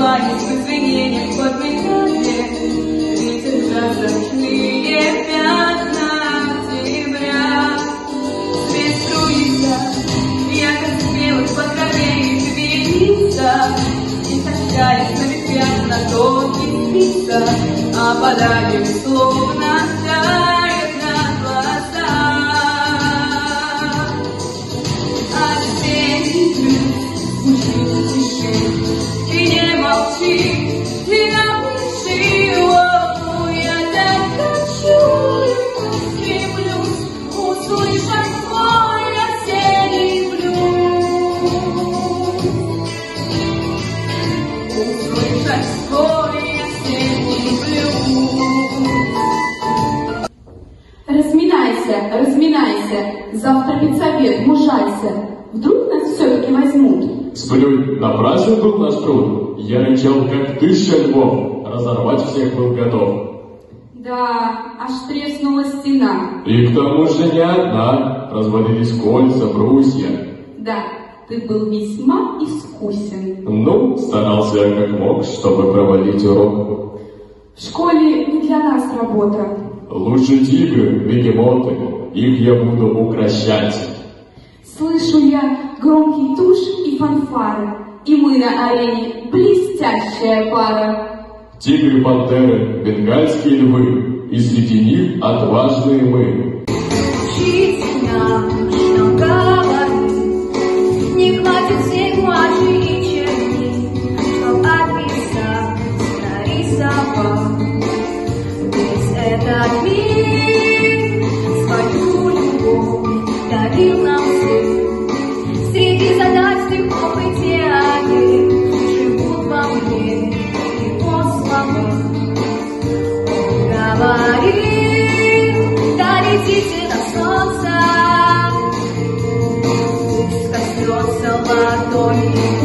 кланясь под звенением под металле, ветер прозрачные пятна октября. Свет струится, ярко белых по траве и вереница, и сочаясь на ветвях на тонких спицах, опадали словно тает на глазах. А теперь звучит в тиши, и не молчи, и напиши, я так хочу, и стремлюсь услышать свой осенний блюз, услышать свой осенний блюз. Разминайся, разминайся, завтра педсовет, мужайся, вдруг нас все-таки возьмут. Сплюнь, напрасен был наш труд, я рычал, как 1000 львов, разорвать всех был готов. Да, аж треснула стена. И к тому же не одна, развалились кольца, брусья. Да, ты был весьма искусен. Ну, старался я как мог, чтобы провалить урок. В школе не для нас работа. Лучше тигры, бегемоты, их я буду укрощать. Слышу я громкий туш и фанфары, и мы на арене блестящая пара. Тигры, пантеры, бенгальские львы, и среди них отважные мы. Учите нам, что говорить, не хватит всей гуаши и чернил, чтоб описать, нарисовать весь этот мир. Свою любовь дарил нам сын. Среди задач, стихов и театр живут во мне его слова. Он говорил, да летите до солнца, пусть коснется ладони